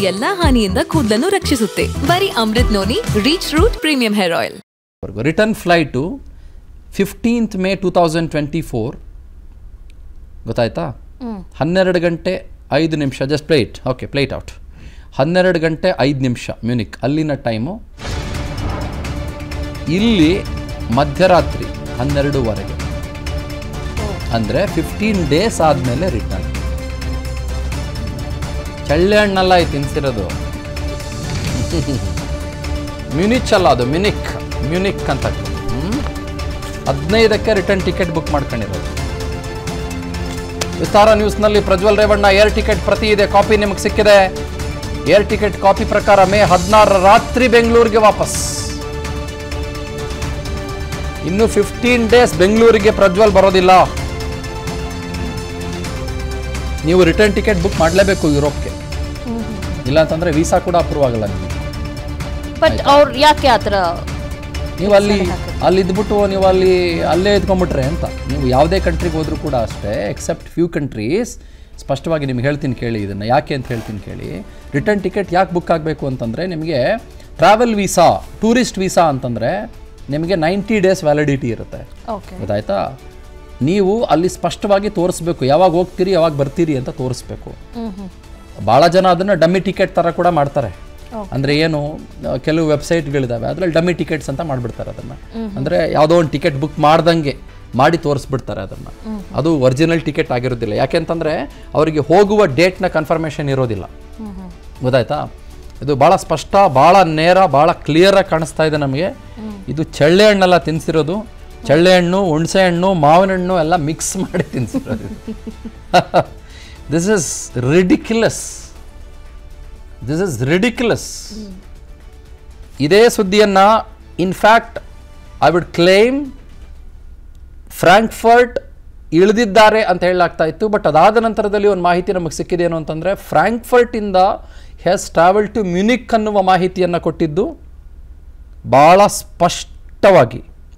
ಎಲ್ಲಾ ಹಾನಿಯಿಂದ ಕೂದಲನ್ನು ರಕ್ಷಿಸುತ್ತೆ. ಬರೀ Amrit noni reach root premium hair oil. Return flight 15th May 2024 ಗೊತ್ತಾಯ್ತಾ? 12 ಗಂಟೆ 5 ನಿಮಿಷ. Just plate okay, plate out. 12 ಗಂಟೆ 5 ನಿಮಿಷ ಮ್ಯೂನಿಕ್ ಅಲ್ಲಿನ ಟೈಮು. ಇಲ್ಲಿ ಮಧ್ಯರಾತ್ರಿ 12ವರೆಗೆ, ಅಂದರೆ 15 ಡೇಸ್ ಆದಮೇಲೆ ರಿಟರ್ನ್. ಚಳ್ಳೆ ಹಣ್ಣಲ್ಲ ಇದು ತಿನ್ಸಿರೋದು, ಮ್ಯೂನಿಚ್ ಅಲ್ಲ ಅದು, ಮ್ಯೂನಿಕ್ ಅಂತ. 15ಕ್ಕೆ ರಿಟರ್ನ್ ಟಿಕೆಟ್ ಬುಕ್ ಮಾಡ್ಕೊಂಡಿರೋದು. ವಿಸ್ತಾರ ನ್ಯೂಸ್ನಲ್ಲಿ ಪ್ರಜ್ವಲ್ ರೇವಣ್ಣ ಏರ್ ಟಿಕೆಟ್ ಪ್ರತಿ ಇದೆ, ಕಾಪಿ ನಿಮಗೆ ಸಿಕ್ಕಿದೆ. ಏರ್ ಟಿಕೆಟ್ ಕಾಪಿ ಪ್ರಕಾರ ಮೇ 16 ರಾತ್ರಿ ಬೆಂಗಳೂರಿಗೆ ವಾಪಸ್. ಇನ್ನು 15 ಡೇಸ್ ಬೆಂಗಳೂರಿಗೆ ಪ್ರಜ್ವಲ್ ಬರೋದಿಲ್ಲ. ನೀವು ರಿಟರ್ನ್ ಟಿಕೆಟ್ ಬುಕ್ ಮಾಡಲೇಬೇಕು ಯುರೋಪ್ಗೆ, ಇಲ್ಲ ಅಂತಂದ್ರೆ ವೀಸಾ ಕೂಡ ಅಪ್ರೂವ್ ಆಗಲ್ಲ ನಿಮಗೆ. ಬಟ್ ಅವ್ರು ಯಾಕೆ ಆ ಥರ? ನೀವು ಅಲ್ಲಿ ಇದ್ಬಿಟ್ಟು ನೀವು ಅಲ್ಲೇ ಇದ್ಕೊಂಡ್ಬಿಟ್ರೆ ಅಂತ. ನೀವು ಯಾವುದೇ ಕಂಟ್ರಿಗೆ ಹೋದ್ರೂ ಕೂಡ ಅಷ್ಟೇ, ಎಕ್ಸೆಪ್ಟ್ ಫ್ಯೂ ಕಂಟ್ರೀಸ್. ಸ್ಪಷ್ಟವಾಗಿ ನಿಮ್ಗೆ ಹೇಳ್ತೀನಿ ಕೇಳಿ, ಇದನ್ನು ಯಾಕೆ ಅಂತ ಹೇಳ್ತೀನಿ ಕೇಳಿ. ರಿಟರ್ನ್ ಟಿಕೆಟ್ ಯಾಕೆ ಬುಕ್ ಆಗಬೇಕು ಅಂತಂದರೆ, ನಿಮಗೆ ಟ್ರಾವೆಲ್ ವೀಸಾ, ಟೂರಿಸ್ಟ್ ವೀಸಾ ಅಂತಂದರೆ ನಿಮಗೆ 90 ಡೇಸ್ ವ್ಯಾಲಿಡಿಟಿ ಇರುತ್ತೆ. ಗೊತ್ತಾಯ್ತಾ? ನೀವು ಅಲ್ಲಿ ಸ್ಪಷ್ಟವಾಗಿ ತೋರಿಸ್ಬೇಕು, ಯಾವಾಗ ಹೋಗ್ತೀರಿ ಯಾವಾಗ ಬರ್ತೀರಿ ಅಂತ ತೋರಿಸ್ಬೇಕು. ಭಾಳ ಜನ ಅದನ್ನು ಡಮ್ಮಿ ಟಿಕೆಟ್ ಥರ ಕೂಡ ಮಾಡ್ತಾರೆ. ಅಂದರೆ ಏನು, ಕೆಲವು ವೆಬ್ಸೈಟ್ಗಳಿದ್ದಾವೆ ಅದರಲ್ಲಿ ಡಮ್ಮಿ ಟಿಕೆಟ್ಸ್ ಅಂತ ಮಾಡಿಬಿಡ್ತಾರೆ ಅದನ್ನು. ಅಂದರೆ ಯಾವುದೋ ಒಂದು ಟಿಕೆಟ್ ಬುಕ್ ಮಾಡ್ದಂಗೆ ಮಾಡಿ ತೋರಿಸ್ಬಿಡ್ತಾರೆ ಅದನ್ನು. ಅದು ಒರಿಜಿನಲ್ ಟಿಕೆಟ್ ಆಗಿರೋದಿಲ್ಲ. ಯಾಕೆಂತಂದರೆ ಅವರಿಗೆ ಹೋಗುವ ಡೇಟ್ನ ಕನ್ಫರ್ಮೇಷನ್ ಇರೋದಿಲ್ಲ. ಗೊತ್ತಾಯ್ತಾ? ಇದು ಭಾಳ ಸ್ಪಷ್ಟ, ಭಾಳ ನೇರ, ಭಾಳ ಕ್ಲಿಯರಾಗಿ ಕಾಣಿಸ್ತಾ ಇದೆ ನಮಗೆ. ಇದು ಚಳ್ಳೆ ಹಣ್ಣೆಲ್ಲ ತಿನ್ಸಿರೋದು. ಚಳ್ಳೆ ಹಣ್ಣು, ಹುಣಸೆ ಹಣ್ಣು, ಮಾವಿನ ಹಣ್ಣು ಎಲ್ಲ ಮಿಕ್ಸ್ ಮಾಡಿ ತಿನ್ಸಿರೋದು. This is ridiculous. ಇದೇ ಸುದ್ದಿಯನ್ನು in fact I would claim Frankfurt ಇಳಿದಿದ್ದಾರೆ ಅಂತ ಹೇಳಲಾಗ್ತಾ ಇತ್ತು. ಬಟ್ ಅದಾದ ನಂತರದಲ್ಲಿ ಒಂದು ಮಾಹಿತಿ ನಮಗೆ ಸಿಕ್ಕಿದೆ ಏನು ಅಂತಂದರೆ, ಫ್ರಾಂಕ್ಫರ್ಟಿಂದ ಹ್ಯಾಸ್ ಟ್ರಾವೆಲ್ ಟು ಮ್ಯೂನಿಕ್ ಅನ್ನುವ ಮಾಹಿತಿಯನ್ನು ಕೊಟ್ಟಿದ್ದು ಭಾಳ ಸ್ಪಷ್ಟವಾಗಿ,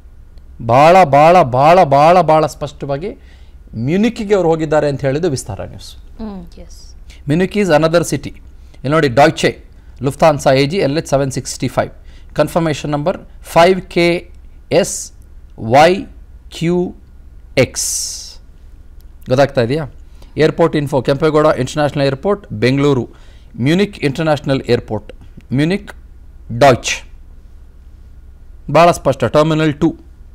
ಭಾಳ ಸ್ಪಷ್ಟವಾಗಿ ಮ್ಯೂನಿಕ್ಗೆ ಅವರು ಹೋಗಿದ್ದಾರೆ ಅಂತ ಹೇಳಿದ್ದು Vistara news. Munich is another city. ಇಲ್ಲಿ ನೋಡಿ, Deutsche Lufthansa AG LH 765, confirmation number 5KSYQX. ಗೊತ್ತಾಗ್ತಾ ಇದೆಯಾ? Airport info, Kempegowda international airport Bengaluru, Munich international airport, Munich Deutsch. ಭಾಳ ಸ್ಪಷ್ಟ, ಟರ್ಮಿನಲ್ 2.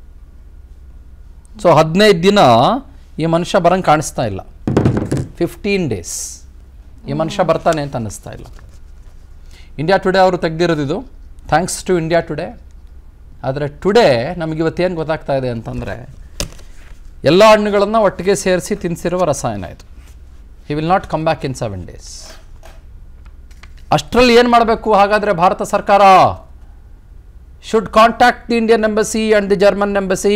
ಸೊ 15 ದಿನ ಈ ಮನುಷ್ಯ ಬರಂಗೆ ಕಾಣಿಸ್ತಾ ಇಲ್ಲ. 15 ಡೇಸ್ ಈ ಮನುಷ್ಯ ಬರ್ತಾನೆ ಅಂತ ಅನ್ನಿಸ್ತಾ ಇಲ್ಲ. ಇಂಡಿಯಾ ಟುಡೇ ಅವರು ತೆಗೆದಿರೋದಿದು, ಥ್ಯಾಂಕ್ಸ್ ಟು ಇಂಡಿಯಾ ಟುಡೇ. ಆದರೆ ಟುಡೇ ನಮಗಿವತ್ತೇನು ಗೊತ್ತಾಗ್ತಾ ಇದೆ ಅಂತಂದರೆ, ಎಲ್ಲ ಹಣ್ಣುಗಳನ್ನು ಒಟ್ಟಿಗೆ ಸೇರಿಸಿ ತಿನ್ನಿಸಿರುವ ರಸಾಯನ ಇದು. He will not come back in 7 days. ಅಷ್ಟರಲ್ಲಿ ಏನು ಮಾಡಬೇಕು ಹಾಗಾದರೆ ಭಾರತ ಸರ್ಕಾರ? Should contact the Indian embassy and the German embassy.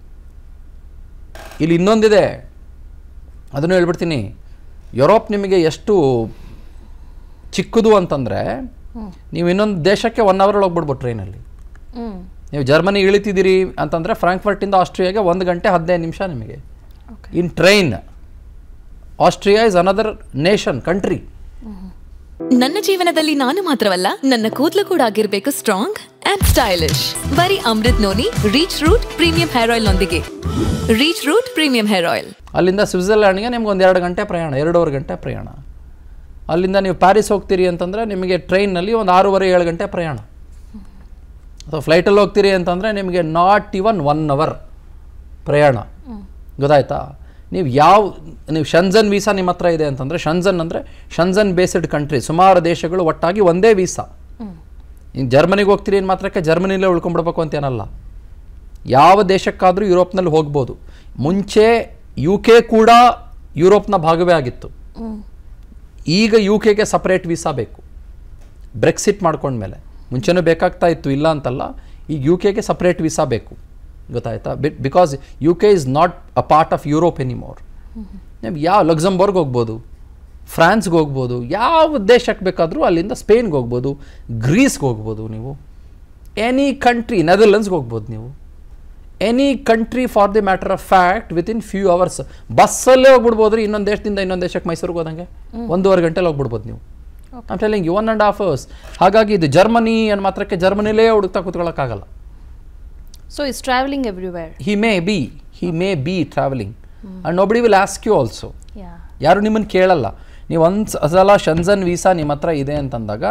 ಇಲ್ಲಿ ಇನ್ನೊಂದಿದೆ, ಅದನ್ನು ಹೇಳ್ಬಿಡ್ತೀನಿ. ಯುರೋಪ್ ನಿಮಗೆ ಎಷ್ಟು ಚಿಕ್ಕದು ಅಂತಂದರೆ, ನೀವು ಇನ್ನೊಂದು ದೇಶಕ್ಕೆ 1 ಅವರಲ್ಲಿ ಹೋಗ್ಬಿಡ್ಬೋದು ಟ್ರೈನಲ್ಲಿ. ನೀವು ಜರ್ಮನಿ ಇಳಿತಿದ್ದೀರಿ ಅಂತಂದರೆ ಫ್ರಾಂಕ್ಫರ್ಟಿಂದ ಆಸ್ಟ್ರಿಯಾಗೆ 1 ಗಂಟೆ 15 ನಿಮಿಷ ನಿಮಗೆ in train. Austria is another nation, country. ನನ್ನ ಜೀವನದಲ್ಲಿ ನಾನು ಮಾತ್ರವಲ್ಲ, ನನ್ನ ಕೂದಲು ಕೂಡ ಆಗಿರ್ಬೇಕು ಸ್ಟ್ರಾಂಗ್ ಅಂಡ್ ಸ್ಟೈಲಿಶ್. ಬರೀ Amrit noni reach root premium hair oil ನೊಂದಿಗೆ. Reach root premium hair oil. ಅಲ್ಲಿಂದ ಸ್ವಿಟ್ಜರ್ಲ್ಯಾಂಡ್ಗೆ ನಿಮ್ಗೆ 2 ಗಂಟೆ ಪ್ರಯಾಣ, 2.5 ಗಂಟೆ ಪ್ರಯಾಣ. ಅಲ್ಲಿಂದ ನೀವು ಪ್ಯಾರಿಸ್ ಹೋಗ್ತೀರಿ ಅಂತಂದರೆ ನಿಮಗೆ ಟ್ರೈನಲ್ಲಿ 6.5-7 ಗಂಟೆ ಪ್ರಯಾಣ. ಅಥವಾ ಫ್ಲೈಟಲ್ಲಿ ಹೋಗ್ತೀರಿ ಅಂತಂದರೆ ನಿಮಗೆ ನಾಟ್ ಇವನ್ 1 ಅವರ್ ಪ್ರಯಾಣ. ಗೊತ್ತಾಯ್ತಾ? ನೀವು ಶಂಜನ್ ವೀಸಾ ನಿಮ್ಮ ಹತ್ರ ಇದೆ ಅಂತಂದರೆ, ಶಂಜನ್ ಅಂದರೆ ಶಂಜನ್ ಬೇಸ್ಡ್ ಕಂಟ್ರಿ, ಸುಮಾರು ದೇಶಗಳು ಒಟ್ಟಾಗಿ ಒಂದೇ ವೀಸಾ. ಇನ್ನು ಜರ್ಮನಿಗೆ ಹೋಗ್ತೀರಿ ಏನು ಮಾತ್ರಕ್ಕೆ ಜರ್ಮನಿಲೇ ಉಳ್ಕೊಂಡ್ಬಿಡ್ಬೇಕು ಅಂತೇನಲ್ಲ. ಯಾವ ದೇಶಕ್ಕಾದರೂ ಯುರೋಪ್ನಲ್ಲಿ ಹೋಗ್ಬೋದು. ಮುಂಚೆ UK ಕೂಡ ಯುರೋಪ್ನ ಭಾಗವೇ ಆಗಿತ್ತು. ಈಗ UKಗೆ ಸಪ್ರೇಟ್ ವೀಸಾ ಬೇಕು, ಬ್ರೆಕ್ಸಿಟ್ ಮಾಡ್ಕೊಂಡ್ಮೇಲೆ. ಮುಂಚೆನೂ ಬೇಕಾಗ್ತಾ ಇತ್ತು, ಇಲ್ಲ ಅಂತಲ್ಲ. ಈಗ UKಗೆ ಸಪ್ರೇಟ್ ವೀಸಾ ಬೇಕು. ಗೊತ್ತಾಯ್ತಾ? Because UK is not a part of Europe anymore. ನೀವು ಯಾವ ಲಕ್ಸಂಬರ್ಗ್ ಹೋಗ್ಬೋದು, ಫ್ರಾನ್ಸ್ಗೆ ಹೋಗ್ಬೋದು, ಯಾವ ದೇಶಕ್ಕೆ ಬೇಕಾದರೂ ಅಲ್ಲಿಂದ ಸ್ಪೇನ್ಗೆ ಹೋಗ್ಬೋದು, ಗ್ರೀಸ್ಗೆ ಹೋಗ್ಬೋದು, ನೀವು ಎನಿ ಕಂಟ್ರಿ, ನೆದರ್ಲೆಂಡ್ಸ್ಗೆ ಹೋಗ್ಬೋದು ನೀವು. Any country for the matter of fact within few hours. ಬಸ್ಸಲ್ಲೇ ಹೋಗ್ಬಿಡ್ಬೋದು ರೀ. ಇನ್ನೊಂದು ದೇಶದಿಂದ ಇನ್ನೊಂದು ದೇಶಕ್ಕೆ, ಮೈಸೂರಿಗೆ ಹೋದಂಗೆ 1.5 ಗಂಟೆಲಿ ಹೋಗ್ಬಿಡ್ಬೋದು ನೀವು. I'm telling you 1.5 hours. ಹಾಗಾಗಿ ಇದು ಜರ್ಮನಿ ಅನ್ನೋ ಮಾತ್ರಕ್ಕೆ ಜರ್ಮನಿಲೇ ಹುಡುಕ್ತಾ ಕೂತ್ಕೊಳ್ಳೋಕ್ಕಾಗಲ್ಲ. So he's traveling everywhere. He may be traveling. And nobody will ask you also. Yeah. ಯಾರು ನಿಮ್ಮನ್ನು ಕೇಳಲ್ಲ. ನೀವು ಸಲ ಶೆನ್ಜನ್ ವೀಸಾ ನಿಮ್ಮ ಹತ್ರ ಇದೆ ಅಂತಂದಾಗ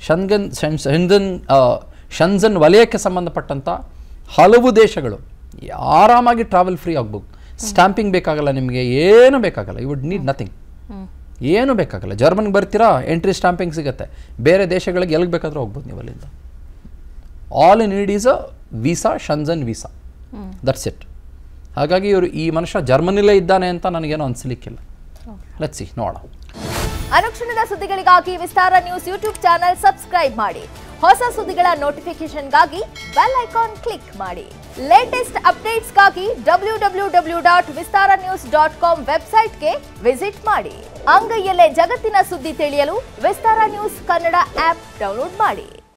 ಶೆನ್ಜನ್ ವಲಯಕ್ಕೆ ಸಂಬಂಧಪಟ್ಟಂಥ ಹಲವು ದೇಶಗಳು ಆರಾಮಾಗಿ ಟ್ರಾವೆಲ್ ಫ್ರೀ ಆಗ್ಬೋದು. ಸ್ಟ್ಯಾಂಪಿಂಗ್ ಬೇಕಾಗಲ್ಲ, ನಿಮಗೆ ಏನು ಬೇಕಾಗಲ್ಲ. You would need nothing. ಏನು ಬೇಕಾಗಲ್ಲ. ಜರ್ಮನ್ಗೆ ಬರ್ತೀರಾ, ಎಂಟ್ರಿ ಸ್ಟ್ಯಾಂಪಿಂಗ್ ಸಿಗುತ್ತೆ. ಬೇರೆ ದೇಶಗಳಿಗೆ ಎಲ್ಲಿಗೆ ಬೇಕಾದರೂ ಹೋಗ್ಬೋದು ನೀವು ಅಲ್ಲಿಂದ. All in need is a visa, Schengen visa. That's it. ಹಾಗಾಗಿ ಇವರು ಈ ಮನುಷ್ಯ ಜರ್ಮನಿಲೇ ಇದ್ದಾನೆ ಅಂತ ನನಗೇನೋ ಅನಿಸ್ಲಿಕ್ಕಿಲ್ಲ. ಲೆಟ್ಸ್ ಸಿ, ನೋಡೋಣ. ಅನುಕ್ಷಣದ ಸುದ್ದಿಗಳಿಗಾಗಿ Vistara news YouTube channel subscribe ಮಾಡಿ. ಹೊಸ ಸುದ್ದಿಗಳ ನೋಟಿಫಿಕೇಶನ್ಗಾಗಿ ಬೆಲ್ ಐಕಾನ್ ಕ್ಲಿಕ್ ಮಾಡಿ. ಲೇಟೆಸ್ಟ್ ಅಪ್ಡೇಟ್ಸ್ಗಾಗಿ www.vistaranews.com ವೆಬ್ಸೈಟ್ಗೆ ವಿಸಿಟ್ ಮಾಡಿ. ಅಂಗೈಯಲ್ಲೇ ಜಗತ್ತಿನ ಸುದ್ದಿ ತಿಳಿಯಲು Vistara news Kannada app download ಮಾಡಿ.